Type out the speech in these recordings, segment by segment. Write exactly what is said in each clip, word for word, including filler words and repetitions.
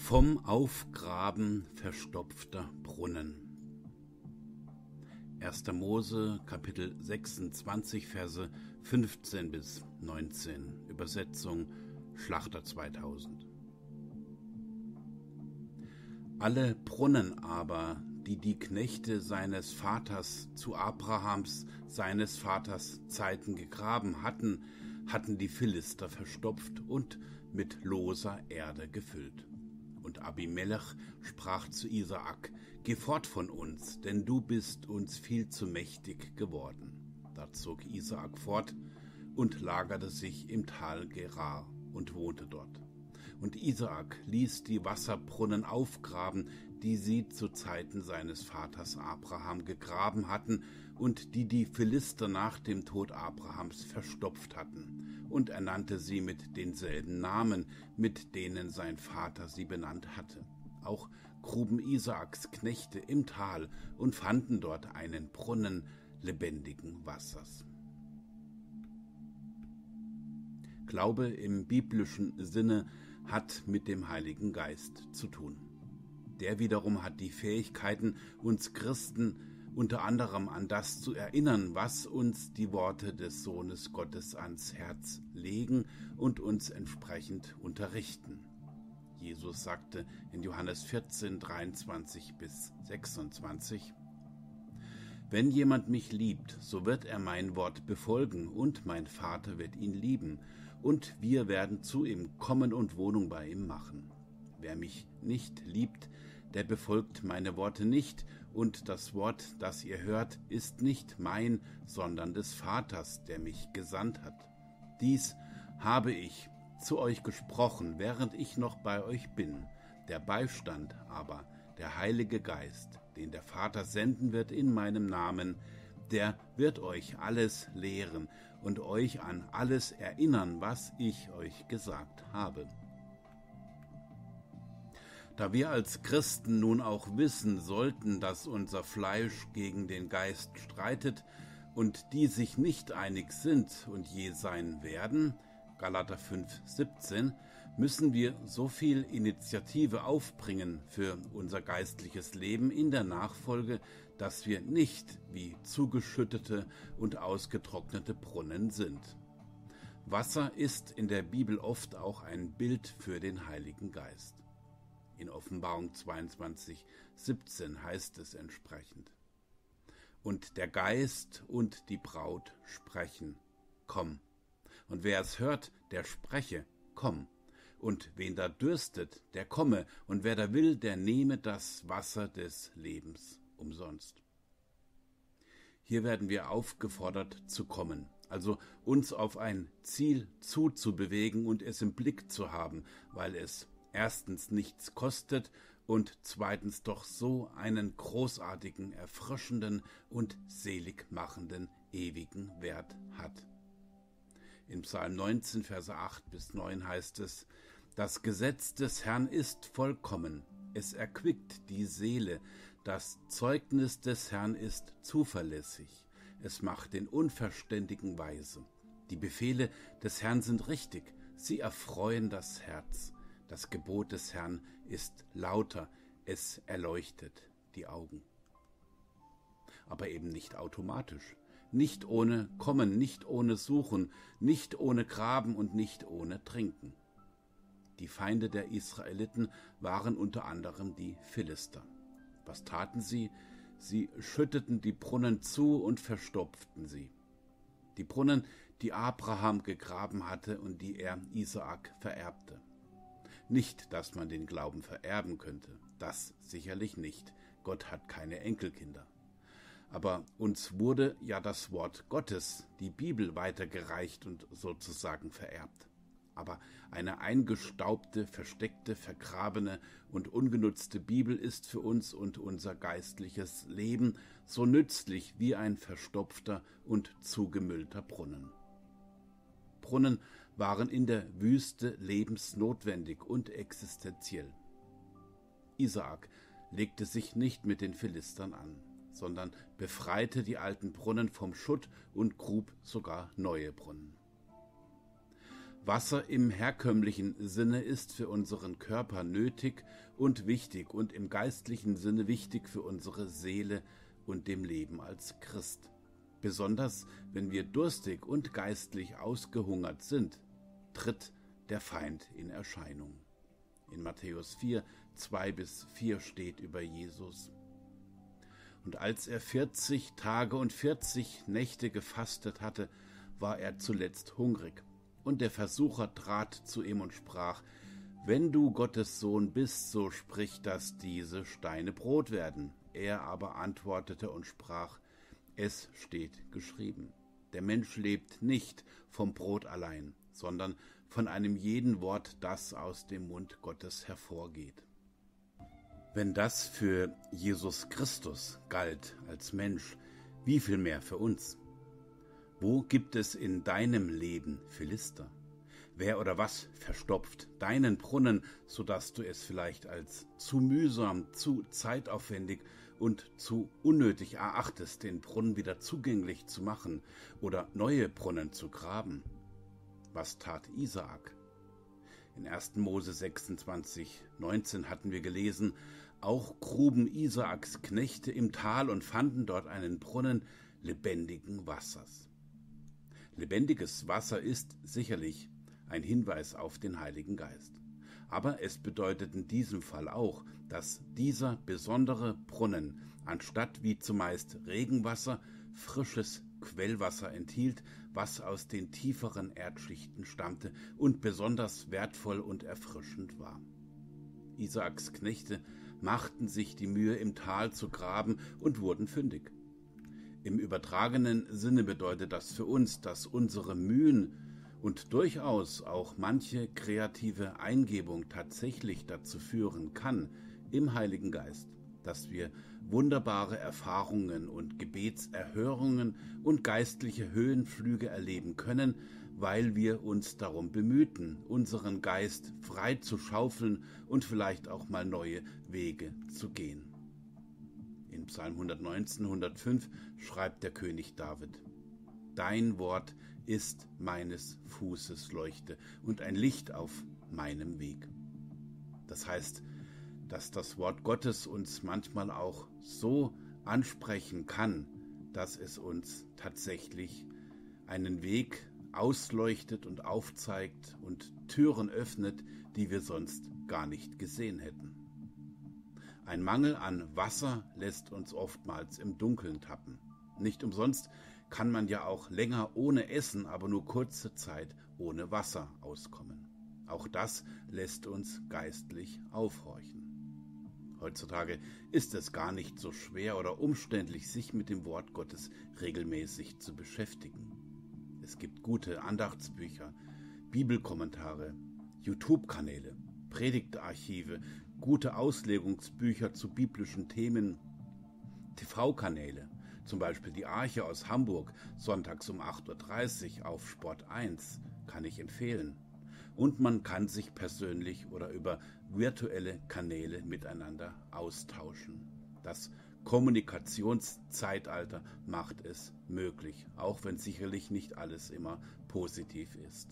Vom Aufgraben verstopfter Brunnen. erster Mose, Kapitel sechsundzwanzig, Verse fünfzehn bis neunzehn, Übersetzung Schlachter zweitausend. Alle Brunnen aber, die die Knechte seines Vaters zu Abrahams, seines Vaters Zeiten gegraben hatten, hatten die Philister verstopft und mit loser Erde gefüllt. Und Abimelech sprach zu Isaak: Geh fort von uns, denn du bist uns viel zu mächtig geworden. Da zog Isaak fort und lagerte sich im Tal Gerar und wohnte dort. Und Isaak ließ die Wasserbrunnen aufgraben, die sie zu Zeiten seines Vaters Abraham gegraben hatten und die die Philister nach dem Tod Abrahams verstopft hatten. Und er nannte sie mit denselben Namen, mit denen sein Vater sie benannt hatte. Auch gruben Isaaks Knechte im Tal und fanden dort einen Brunnen lebendigen Wassers. Glaube im biblischen Sinne hat mit dem Heiligen Geist zu tun. Der wiederum hat die Fähigkeiten, uns Christen unter anderem an das zu erinnern, was uns die Worte des Sohnes Gottes ans Herz legen und uns entsprechend unterrichten. Jesus sagte in Johannes vierzehn, dreiundzwanzig bis sechsundzwanzig: Wenn jemand mich liebt, so wird er mein Wort befolgen, und mein Vater wird ihn lieben, und wir werden zu ihm kommen und Wohnung bei ihm machen. Wer mich nicht liebt, der befolgt meine Worte nicht, und das Wort, das ihr hört, ist nicht mein, sondern des Vaters, der mich gesandt hat. Dies habe ich zu euch gesprochen, während ich noch bei euch bin. Der Beistand aber, der Heilige Geist, den der Vater senden wird in meinem Namen, der wird euch alles lehren und euch an alles erinnern, was ich euch gesagt habe. Da wir als Christen nun auch wissen sollten, dass unser Fleisch gegen den Geist streitet und die sich nicht einig sind und je sein werden, Galater fünf, siebzehn, müssen wir so viel Initiative aufbringen für unser geistliches Leben in der Nachfolge, dass wir nicht wie zugeschüttete und ausgetrocknete Brunnen sind. Wasser ist in der Bibel oft auch ein Bild für den Heiligen Geist. In Offenbarung zweiundzwanzig, siebzehn heißt es entsprechend: Und der Geist und die Braut sprechen: Komm. Und wer es hört, der spreche: Komm. Und wen da dürstet, der komme. Und wer da will, der nehme das Wasser des Lebens umsonst. Hier werden wir aufgefordert zu kommen, also uns auf ein Ziel zuzubewegen und es im Blick zu haben, weil es erstens nichts kostet und zweitens doch so einen großartigen, erfrischenden und seligmachenden ewigen Wert hat. In Psalm neunzehn, Verse acht bis neun heißt es: Das Gesetz des Herrn ist vollkommen, es erquickt die Seele, das Zeugnis des Herrn ist zuverlässig, es macht den Unverständigen weise. Die Befehle des Herrn sind richtig, sie erfreuen das Herz. Das Gebot des Herrn ist lauter, es erleuchtet die Augen. Aber eben nicht automatisch, nicht ohne Kommen, nicht ohne Suchen, nicht ohne Graben und nicht ohne Trinken. Die Feinde der Israeliten waren unter anderem die Philister. Was taten sie? Sie schütteten die Brunnen zu und verstopften sie. Die Brunnen, die Abraham gegraben hatte und die er Isaak vererbte. Nicht, dass man den Glauben vererben könnte, das sicherlich nicht. Gott hat keine Enkelkinder. Aber uns wurde ja das Wort Gottes, die Bibel, weitergereicht und sozusagen vererbt. Aber eine eingestaubte, versteckte, vergrabene und ungenutzte Bibel ist für uns und unser geistliches Leben so nützlich wie ein verstopfter und zugemüllter Brunnen. Brunnen waren in der Wüste lebensnotwendig und existenziell. Isaak legte sich nicht mit den Philistern an, sondern befreite die alten Brunnen vom Schutt und grub sogar neue Brunnen. Wasser im herkömmlichen Sinne ist für unseren Körper nötig und wichtig und im geistlichen Sinne wichtig für unsere Seele und dem Leben als Christ. Besonders wenn wir durstig und geistlich ausgehungert sind, tritt der Feind in Erscheinung. In Matthäus vier, zwei bis vier steht über Jesus: Und als er vierzig Tage und vierzig Nächte gefastet hatte, war er zuletzt hungrig. Und der Versucher trat zu ihm und sprach: Wenn du Gottes Sohn bist, so sprich, dass diese Steine Brot werden. Er aber antwortete und sprach: Es steht geschrieben, der Mensch lebt nicht vom Brot allein, sondern von einem jeden Wort, das aus dem Mund Gottes hervorgeht. Wenn das für Jesus Christus galt als Mensch, wie viel mehr für uns? Wo gibt es in deinem Leben Philister? Wer oder was verstopft deinen Brunnen, sodass du es vielleicht als zu mühsam, zu zeitaufwendig und zu unnötig erachtest, den Brunnen wieder zugänglich zu machen oder neue Brunnen zu graben? Was tat Isaak? In erster Mose sechsundzwanzig, neunzehn hatten wir gelesen: Auch gruben Isaaks Knechte im Tal und fanden dort einen Brunnen lebendigen Wassers. Lebendiges Wasser ist sicherlich ein Hinweis auf den Heiligen Geist. Aber es bedeutet in diesem Fall auch, dass dieser besondere Brunnen anstatt wie zumeist Regenwasser frisches Quellwasser enthielt, was aus den tieferen Erdschichten stammte und besonders wertvoll und erfrischend war. Isaaks Knechte machten sich die Mühe, im Tal zu graben und wurden fündig. Im übertragenen Sinne bedeutet das für uns, dass unsere Mühen und durchaus auch manche kreative Eingebung tatsächlich dazu führen kann, im Heiligen Geist, dass wir wunderbare Erfahrungen und Gebetserhörungen und geistliche Höhenflüge erleben können, weil wir uns darum bemühten, unseren Geist frei zu schaufeln und vielleicht auch mal neue Wege zu gehen. In Psalm hundertneunzehn, hundertfünf schreibt der König David: Dein Wort ist meines Fußes Leuchte und ein Licht auf meinem Weg. Das heißt, dass das Wort Gottes uns manchmal auch so ansprechen kann, dass es uns tatsächlich einen Weg ausleuchtet und aufzeigt und Türen öffnet, die wir sonst gar nicht gesehen hätten. Ein Mangel an Wasser lässt uns oftmals im Dunkeln tappen. Nicht umsonst kann man ja auch länger ohne Essen, aber nur kurze Zeit ohne Wasser auskommen. Auch das lässt uns geistlich aufhorchen. Heutzutage ist es gar nicht so schwer oder umständlich, sich mit dem Wort Gottes regelmäßig zu beschäftigen. Es gibt gute Andachtsbücher, Bibelkommentare, YouTube-Kanäle, Predigtarchive, gute Auslegungsbücher zu biblischen Themen, T V-Kanäle, zum Beispiel die Arche aus Hamburg, sonntags um acht Uhr dreißig auf Sport eins, kann ich empfehlen. Und man kann sich persönlich oder über virtuelle Kanäle miteinander austauschen. Das Kommunikationszeitalter macht es möglich, auch wenn sicherlich nicht alles immer positiv ist.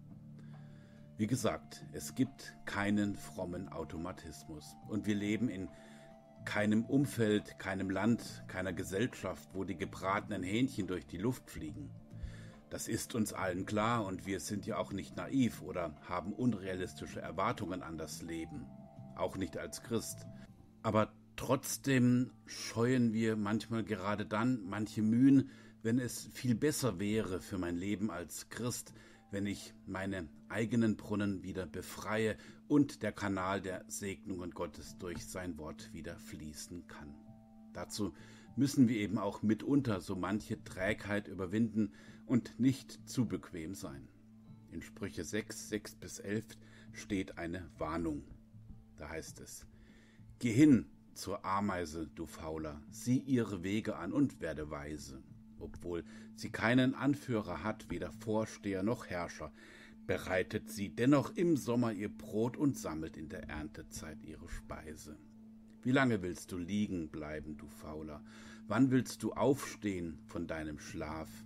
Wie gesagt, es gibt keinen frommen Automatismus und wir leben in keinem Umfeld, keinem Land, keiner Gesellschaft, wo die gebratenen Hähnchen durch die Luft fliegen. Das ist uns allen klar und wir sind ja auch nicht naiv oder haben unrealistische Erwartungen an das Leben, auch nicht als Christ. Aber trotzdem scheuen wir manchmal gerade dann manche Mühen, wenn es viel besser wäre für mein Leben als Christ, wenn ich meine eigenen Brunnen wieder befreie und der Kanal der Segnungen Gottes durch sein Wort wieder fließen kann. Dazu müssen wir eben auch mitunter so manche Trägheit überwinden und nicht zu bequem sein. In Sprüche sechs, sechs bis elf steht eine Warnung. Da heißt es: Geh hin zur Ameise, du Fauler, sieh ihre Wege an und werde weise. Obwohl sie keinen Anführer hat, weder Vorsteher noch Herrscher, bereitet sie dennoch im Sommer ihr Brot und sammelt in der Erntezeit ihre Speise. Wie lange willst du liegen bleiben, du Fauler? Wann willst du aufstehen von deinem Schlaf?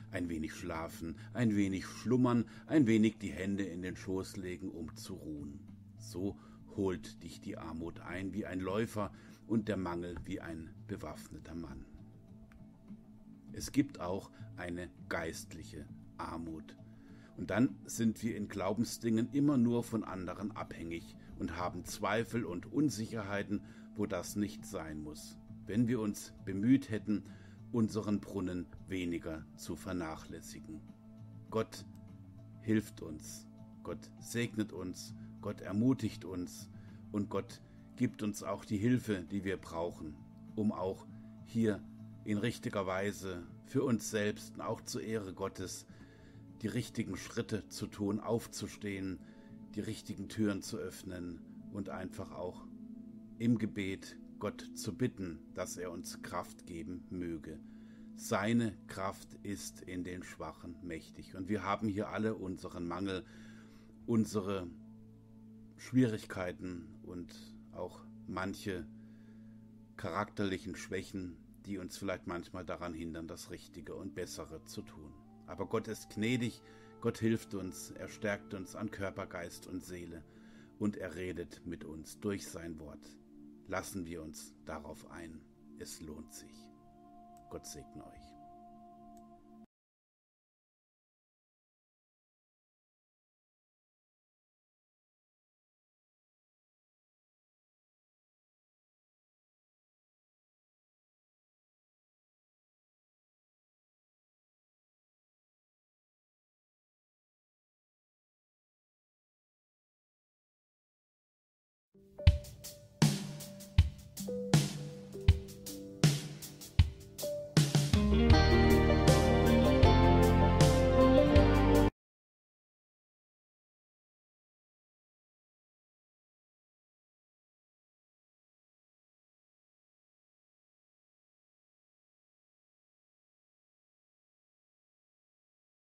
ein wenig schlafen, ein wenig schlummern, ein wenig die Hände in den Schoß legen, um zu ruhen. So holt dich die Armut ein wie ein Läufer und der Mangel wie ein bewaffneter Mann. Es gibt auch eine geistliche Armut. Und dann sind wir in Glaubensdingen immer nur von anderen abhängig und haben Zweifel und Unsicherheiten, wo das nicht sein muss. Wenn wir uns bemüht hätten, unseren Brunnen weniger zu vernachlässigen. Gott hilft uns, Gott segnet uns, Gott ermutigt uns und Gott gibt uns auch die Hilfe, die wir brauchen, um auch hier in richtiger Weise für uns selbst und auch zur Ehre Gottes die richtigen Schritte zu tun, aufzustehen, die richtigen Türen zu öffnen und einfach auch im Gebet Gott zu bitten, dass er uns Kraft geben möge. Seine Kraft ist in den Schwachen mächtig. Und wir haben hier alle unseren Mangel, unsere Schwierigkeiten und auch manche charakterlichen Schwächen, die uns vielleicht manchmal daran hindern, das Richtige und Bessere zu tun. Aber Gott ist gnädig, Gott hilft uns, er stärkt uns an Körper, Geist und Seele und er redet mit uns durch sein Wort. Lassen wir uns darauf ein. Es lohnt sich. Gott segne euch.